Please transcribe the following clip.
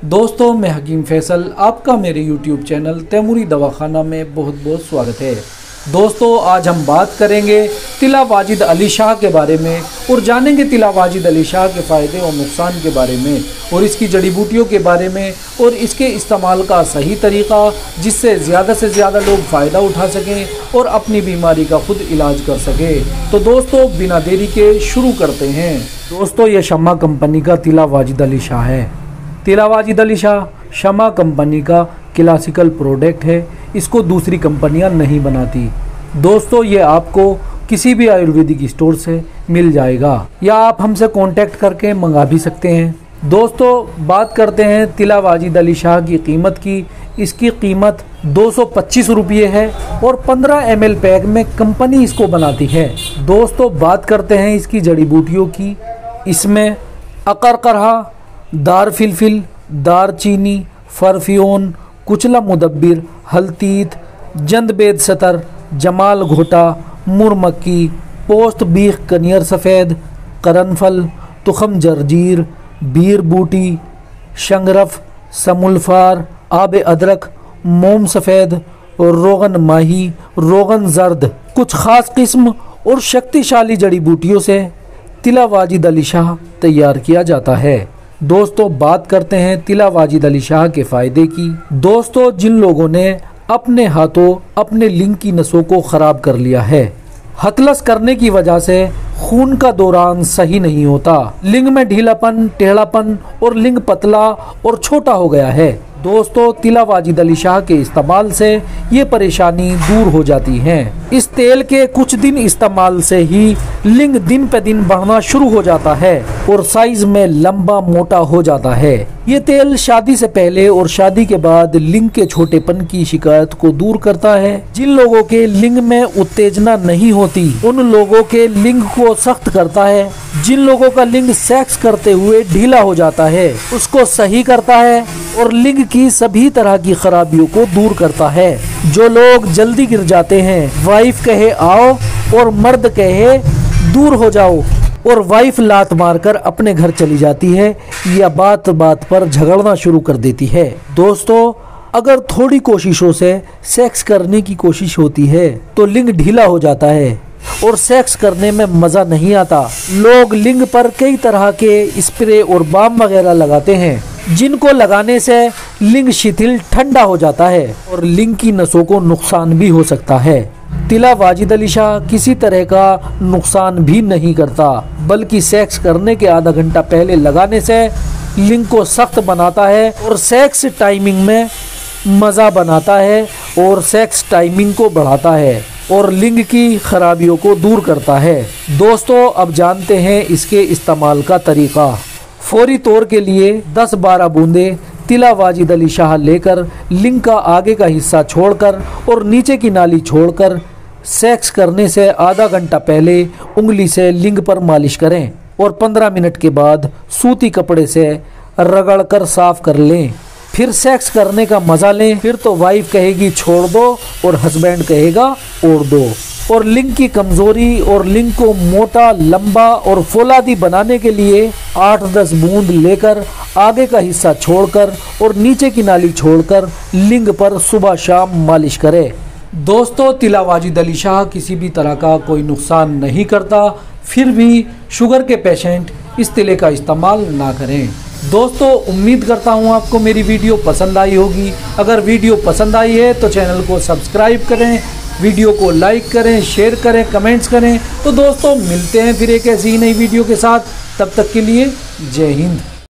दोस्तों मैं हकीम फैसल, आपका मेरे YouTube चैनल तैमूरी दवाखाना में बहुत बहुत स्वागत है। दोस्तों आज हम बात करेंगे तिला वाजिद अली शाह के बारे में और जानेंगे तिला वाजिद अली शाह के फ़ायदे और नुकसान के बारे में और इसकी जड़ी बूटियों के बारे में और इसके इस्तेमाल का सही तरीक़ा, जिससे ज़्यादा से ज़्यादा लोग फ़ायदा उठा सकें और अपनी बीमारी का खुद इलाज कर सकें। तो दोस्तों बिना देरी के शुरू करते हैं। दोस्तों ये शम्मा कंपनी का तिला वाजिद अली शाह है। तिला वाजिद अली शाह शम्मा कंपनी का क्लासिकल प्रोडक्ट है। इसको दूसरी कंपनियां नहीं बनाती। दोस्तों ये आपको किसी भी आयुर्वेदिक स्टोर से मिल जाएगा या आप हमसे कांटेक्ट करके मंगा भी सकते हैं। दोस्तों बात करते हैं तिला वाजिद अली शाह की कीमत की। इसकी कीमत 225 रुपये है और 15 ml पैक में कंपनी इसको बनाती है। दोस्तों बात करते हैं इसकी जड़ी बूटियों की। इसमें अकरकरहा, दार फिलफिल, दार चीनी, फरफियोन, कुचला मुदब्बिर, हल्तीत, जंदबेद सतर, जमाल घोटा, मुरमक्की, पोस्त बीख कनियर सफ़ेद, करनफल, तुखम जर्जीर, बीर बूटी, शंगरफ, समुल्फार, आब अदरक, मोम सफ़ेद, रोगन माही, रोगन जर्द, कुछ ख़ास किस्म और शक्तिशाली जड़ी बूटियों से तिला वाजिद अली शाह तैयार किया जाता है। दोस्तों बात करते हैं तिला वाजिद अली शाह के फ़ायदे की। दोस्तों जिन लोगों ने अपने हाथों अपने लिंग की नसों को ख़राब कर लिया है, हथलस करने की वजह से खून का दौरान सही नहीं होता, लिंग में ढीलापन, टेढ़ापन और लिंग पतला और छोटा हो गया है, दोस्तों तिला वाजिद अली शाह के इस्तेमाल से ये परेशानी दूर हो जाती है। इस तेल के कुछ दिन इस्तेमाल से ही लिंग दिन पे दिन बढ़ना शुरू हो जाता है और साइज में लंबा मोटा हो जाता है। ये तेल शादी से पहले और शादी के बाद लिंग के छोटेपन की शिकायत को दूर करता है। जिन लोगों के लिंग में उत्तेजना नहीं होती उन लोगों के लिंग को सख्त करता है। जिन लोगों का लिंग सेक्स करते हुए ढीला हो जाता है उसको सही करता है और लिंग की सभी तरह की खराबियों को दूर करता है। जो लोग जल्दी गिर जाते हैं, वाइफ कहे आओ और मर्द कहे दूर हो जाओ और वाइफ लात मारकर अपने घर चली जाती है या बात बात पर झगड़ना शुरू कर देती है। दोस्तों अगर थोड़ी कोशिशों से सेक्स करने की कोशिश होती है तो लिंग ढीला हो जाता है और सेक्स करने में मज़ा नहीं आता। लोग लिंग पर कई तरह के स्प्रे और बाम वगैरह लगाते हैं जिनको लगाने से लिंग शिथिल ठंडा हो जाता है और लिंग की नसों को नुकसान भी हो सकता है। तिला वाजिद अली शाह किसी तरह का नुकसान भी नहीं करता, बल्कि सेक्स करने के आधा घंटा पहले लगाने से लिंग को सख्त बनाता है और सेक्स टाइमिंग में मज़ा बनाता है और सेक्स टाइमिंग को बढ़ाता है और लिंग की खराबियों को दूर करता है। दोस्तों अब जानते हैं इसके इस्तेमाल का तरीक़ा। फौरी तौर के लिए 10-12 बूंदे तिला वाजिद अली शाह लेकर लिंग का आगे का हिस्सा छोड़कर और नीचे की नाली छोड़कर सेक्स करने से आधा घंटा पहले उंगली से लिंग पर मालिश करें और 15 मिनट के बाद सूती कपड़े से रगड़कर साफ कर लें। फिर सेक्स करने का मज़ा लें। फिर तो वाइफ कहेगी छोड़ दो और हस्बैंड कहेगा ओढ़ दो। और लिंग की कमज़ोरी और लिंग को मोटा, लंबा और फौलादी बनाने के लिए 8-10 बूंद लेकर आगे का हिस्सा छोड़कर और नीचे की नाली छोड़कर लिंग पर सुबह शाम मालिश करें। दोस्तों तिला वाजिद अली शाह किसी भी तरह का कोई नुकसान नहीं करता, फिर भी शुगर के पेशेंट इस तिले का इस्तेमाल ना करें। दोस्तों उम्मीद करता हूँ आपको मेरी वीडियो पसंद आई होगी। अगर वीडियो पसंद आई है तो चैनल को सब्सक्राइब करें, वीडियो को लाइक करें, शेयर करें, कमेंट्स करें। तो दोस्तों मिलते हैं फिर एक ऐसी ही नई वीडियो के साथ। तब तक के लिए जय हिंद।